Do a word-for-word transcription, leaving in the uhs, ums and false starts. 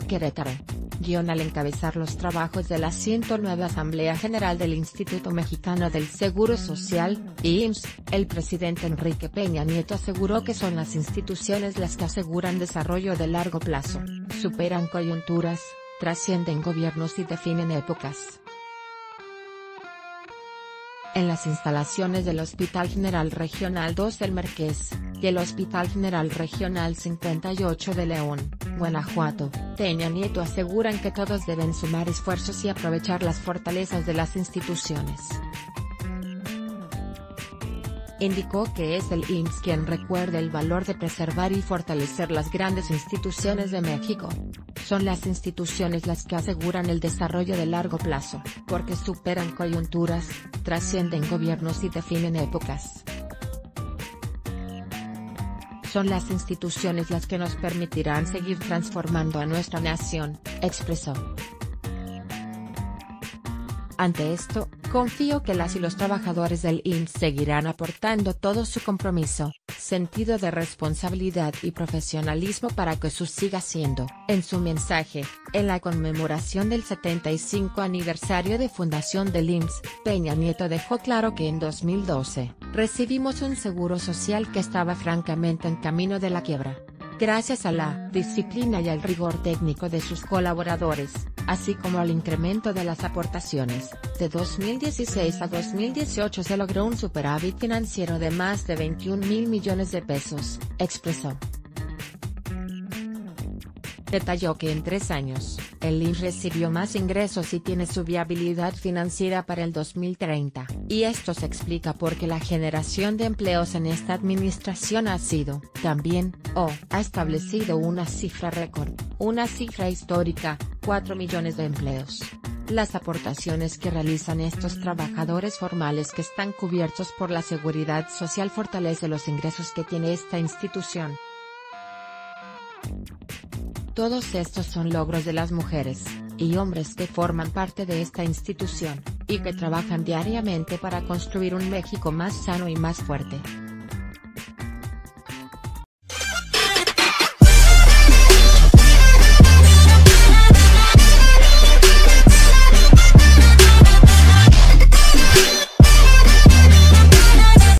Querétaro. Guión al encabezar los trabajos de la ciento nueve Asamblea General del Instituto Mexicano del Seguro Social, I M S S, el presidente Enrique Peña Nieto aseguró que son las instituciones las que aseguran desarrollo de largo plazo, superan coyunturas, trascienden gobiernos y definen épocas. En las instalaciones del Hospital General Regional dos del Marqués, y el Hospital General Regional cincuenta y ocho de León, Guanajuato, Peña Nieto aseguran que todos deben sumar esfuerzos y aprovechar las fortalezas de las instituciones. Indicó que es el I M S S quien recuerda el valor de preservar y fortalecer las grandes instituciones de México. Son las instituciones las que aseguran el desarrollo de largo plazo, porque superan coyunturas, trascienden gobiernos y definen épocas. Son las instituciones las que nos permitirán seguir transformando a nuestra nación, expresó. Ante esto, confío que las y los trabajadores del I M S S seguirán aportando todo su compromiso, sentido de responsabilidad y profesionalismo para que eso siga siendo. En su mensaje, en la conmemoración del setenta y cinco aniversario de fundación del I M S S, Peña Nieto dejó claro que en dos mil doce, recibimos un seguro social que estaba francamente en camino de la quiebra. Gracias a la disciplina y al rigor técnico de sus colaboradores, así como al incremento de las aportaciones, de dos mil dieciséis a dos mil dieciocho se logró un superávit financiero de más de veintiún mil millones de pesos, expresó. Detalló que en tres años, el I M S S recibió más ingresos y tiene su viabilidad financiera para el dos mil treinta, y esto se explica porque la generación de empleos en esta administración ha sido, también, o, ha establecido una cifra récord, una cifra histórica, cuatro millones de empleos. Las aportaciones que realizan estos trabajadores formales que están cubiertos por la Seguridad Social fortalece los ingresos que tiene esta institución. Todos estos son logros de las mujeres y hombres que forman parte de esta institución, y que trabajan diariamente para construir un México más sano y más fuerte.